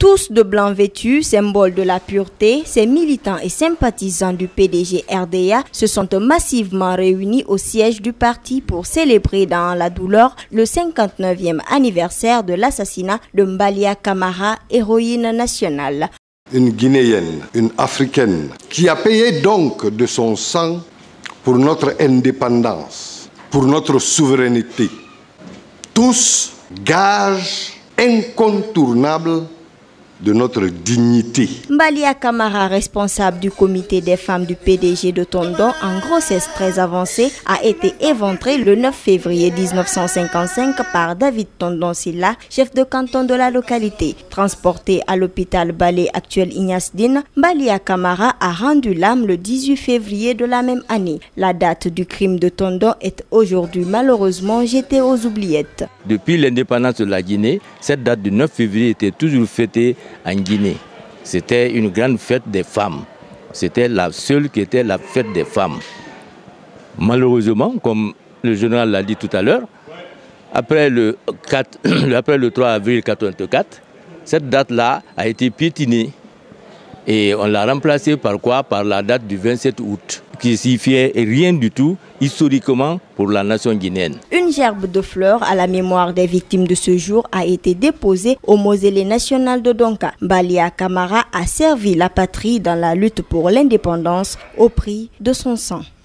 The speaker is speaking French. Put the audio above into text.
Tous de blanc vêtus, symbole de la pureté, ces militants et sympathisants du PDG RDA se sont massivement réunis au siège du parti pour célébrer dans la douleur le 59e anniversaire de l'assassinat de Mbalia Camara, héroïne nationale. Une Guinéenne, une Africaine, qui a payé donc de son sang pour notre indépendance, pour notre souveraineté. Tous gages incontournables de notre dignité. Mbalia Camara, responsable du comité des femmes du PDG de Tondon en grossesse très avancée, a été éventré le 9 février 1955 par David Tondon Silla, chef de canton de la localité. Transporté à l'hôpital Balé actuel Ignace Dine, Mbalia Camara a rendu l'âme le 18 février de la même année. La date du crime de Tondon est aujourd'hui malheureusement jetée aux oubliettes. Depuis l'indépendance de la Guinée, cette date du 9 février était toujours fêtée en Guinée. C'était une grande fête des femmes. C'était la seule qui était la fête des femmes. Malheureusement, comme le général l'a dit tout à l'heure, après le 3 avril 1984, cette date-là a été piétinée. Et on l'a remplacée par quoi? Par la date du 27 août, qui signifiait rien du tout historiquement pour la nation guinéenne. Une gerbe de fleurs à la mémoire des victimes de ce jour a été déposée au mausolée national de Donka. Mbalia Camara a servi la patrie dans la lutte pour l'indépendance au prix de son sang.